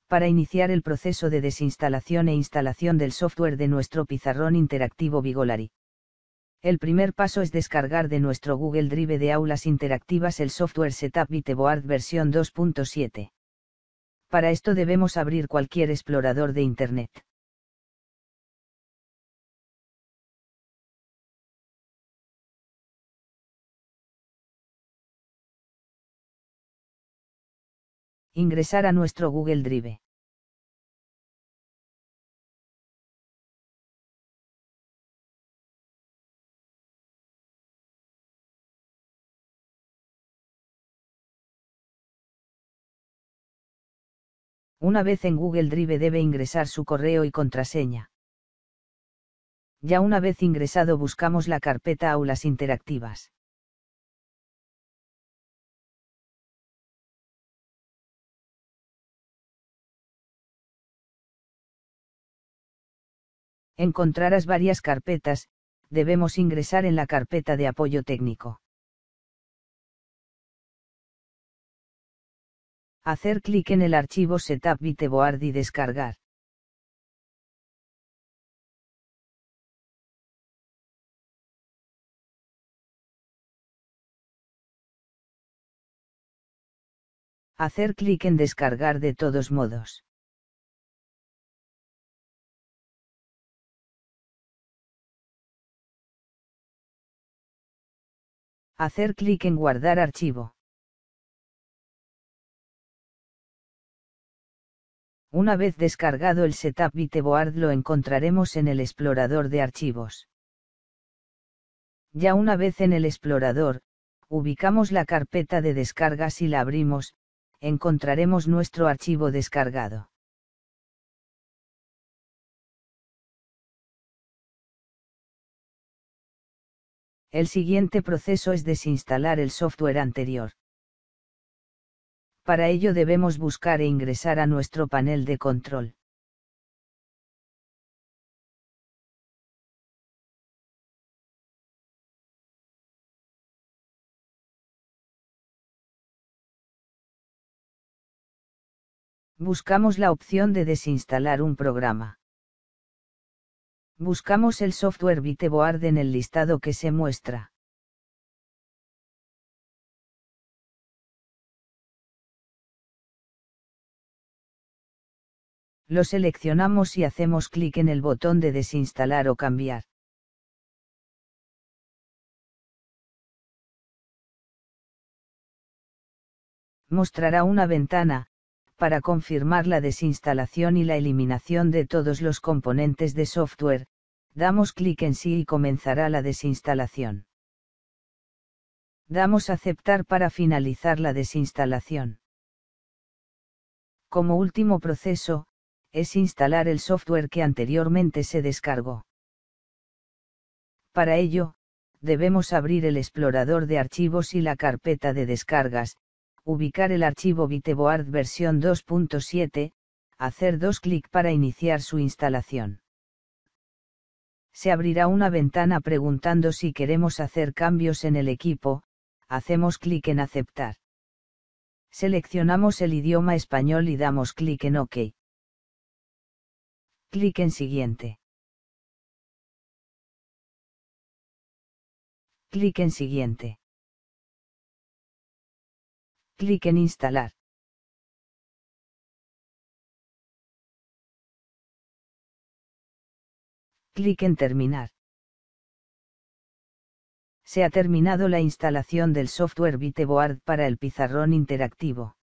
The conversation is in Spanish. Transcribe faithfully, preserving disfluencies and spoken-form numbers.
Para iniciar el proceso de desinstalación e instalación del software de nuestro pizarrón interactivo Vigolary. El primer paso es descargar de nuestro Google Drive de aulas interactivas el software Setup Viteboard versión dos punto siete. Para esto debemos abrir cualquier explorador de Internet. Ingresar a nuestro Google Drive. Una vez en Google Drive debe ingresar su correo y contraseña. Ya una vez ingresado buscamos la carpeta Aulas Interactivas. Encontrarás varias carpetas, debemos ingresar en la carpeta de apoyo técnico. Hacer clic en el archivo Setup Viteboard y descargar. Hacer clic en descargar de todos modos. Hacer clic en guardar archivo. Una vez descargado el Setup Viteboard lo encontraremos en el explorador de archivos. Ya una vez en el explorador, ubicamos la carpeta de descargas y la abrimos, encontraremos nuestro archivo descargado. El siguiente proceso es desinstalar el software anterior. Para ello debemos buscar e ingresar a nuestro panel de control. Buscamos la opción de desinstalar un programa. Buscamos el software Viteboard en el listado que se muestra. Lo seleccionamos y hacemos clic en el botón de desinstalar o cambiar. Mostrará una ventana, para confirmar la desinstalación y la eliminación de todos los componentes de software, damos clic en sí y comenzará la desinstalación. Damos a aceptar para finalizar la desinstalación. Como último proceso, es instalar el software que anteriormente se descargó. Para ello, debemos abrir el explorador de archivos y la carpeta de descargas, ubicar el archivo Viteboard versión dos punto siete, hacer dos clic para iniciar su instalación. Se abrirá una ventana preguntando si queremos hacer cambios en el equipo, hacemos clic en aceptar. Seleccionamos el idioma español y damos clic en OK. Clic en siguiente. Clic en siguiente. Clic en instalar. Clic en terminar. Se ha terminado la instalación del software Viteboard para el pizarrón interactivo.